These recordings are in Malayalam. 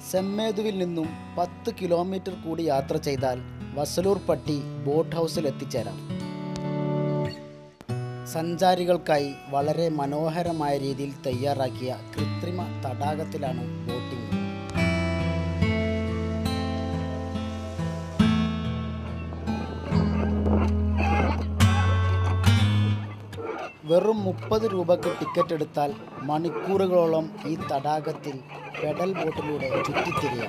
സെമ്മേദുവിൽ നിന്നും 10 കിലോമീറ്റർ കൂടി യാത്ര ചെയ്താൽ വസലൂർപട്ടി ബോട്ട് ഹൗസിൽ എത്തിച്ചേരാം. സഞ്ചാരികൾക്കായി വളരെ മനോഹരമായ രീതിയിൽ തയ്യാറാക്കിയ കൃത്രിമ തടാകത്തിലാണ് ബോട്ടിംഗ്. വെറും 30 രൂപയ്ക്ക് ടിക്കറ്റ് എടുത്താൽ മണിക്കൂറുകളോളം ഈ തടാകത്തിൽ പെഡൽ ബോട്ടിലൂടെ ചുറ്റിത്തിരിയാം.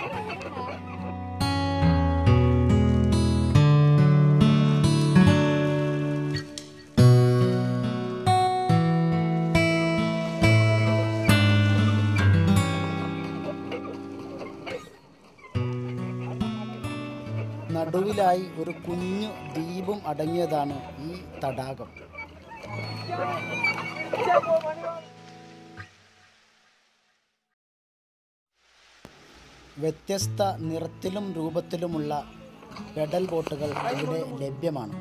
നടുവിലായി ഒരു കുഞ്ഞു ദ്വീപും അടങ്ങിയതാണ് ഈ തടാകം. വ്യത്യസ്ത നിറത്തിലും രൂപത്തിലുമുള്ള പെഡൽ ബോട്ടുകൾ ഇവിടെ ലഭ്യമാണ്.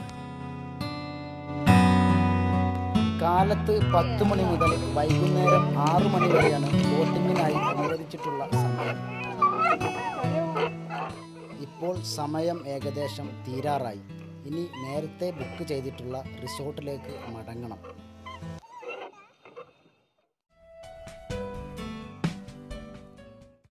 കാലത്ത് 10 മണി മുതൽ വൈകുന്നേരം 6 മണി വരെയാണ് ബോട്ടിങ്ങിനായി അനുവദിച്ചിട്ടുള്ള സമയം. ഇപ്പോൾ സമയം ഏകദേശം തീരാറായി. ഇനി നേരത്തെ ബുക്ക് ചെയ്തിട്ടുള്ള റിസോർട്ടിലേക്ക് മടങ്ങണം.